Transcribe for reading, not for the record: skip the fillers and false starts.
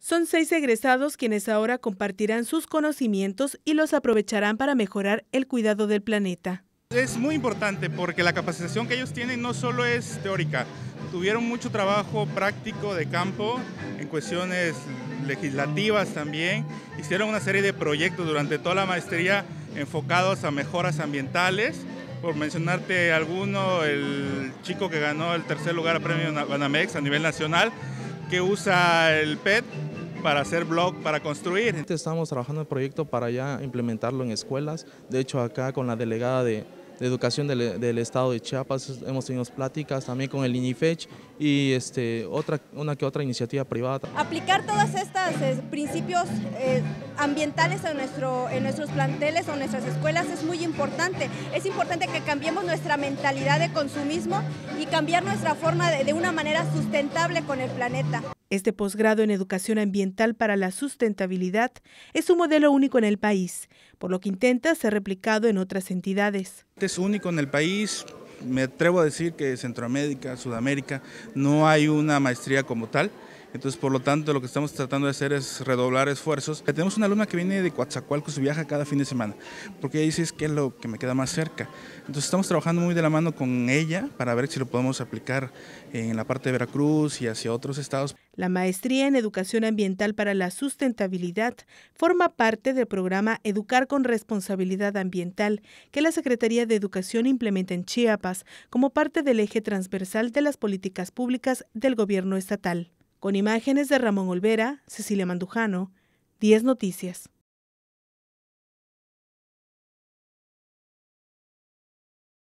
Son 6 egresados quienes ahora compartirán sus conocimientos y los aprovecharán para mejorar el cuidado del planeta. Es muy importante porque la capacitación que ellos tienen no solo es teórica, tuvieron mucho trabajo práctico de campo en cuestiones legislativas también, hicieron una serie de proyectos durante toda la maestría enfocados a mejoras ambientales. Por mencionarte alguno, el chico que ganó el tercer lugar al premio Banamex a nivel nacional, que usa el PET para hacer blog, para construir. Estamos trabajando en el proyecto para ya implementarlo en escuelas. De hecho, acá con la delegada de Educación del Estado de Chiapas hemos tenido pláticas también con el INIFECH y una que otra iniciativa privada. Aplicar todos estos principios ambientales en nuestros planteles o nuestras escuelas es muy importante. Es importante que cambiemos nuestra mentalidad de consumismo y cambiar nuestra forma de una manera sustentable con el planeta. Este posgrado en Educación Ambiental para la Sustentabilidad es un modelo único en el país, por lo que intenta ser replicado en otras entidades. Es único en el país, me atrevo a decir que Centroamérica, Sudamérica, no hay una maestría como tal. Entonces, por lo tanto, lo que estamos tratando de hacer es redoblar esfuerzos. Tenemos una alumna que viene de Coatzacoalcos y viaja cada fin de semana, porque ella dice que es lo que me queda más cerca. Entonces, estamos trabajando muy de la mano con ella para ver si lo podemos aplicar en la parte de Veracruz y hacia otros estados. La maestría en Educación Ambiental para la Sustentabilidad forma parte del programa Educar con Responsabilidad Ambiental que la Secretaría de Educación implementa en Chiapas como parte del eje transversal de las políticas públicas del gobierno estatal. Con imágenes de Ramón Olvera, Cecilia Mandujano, 10 Noticias.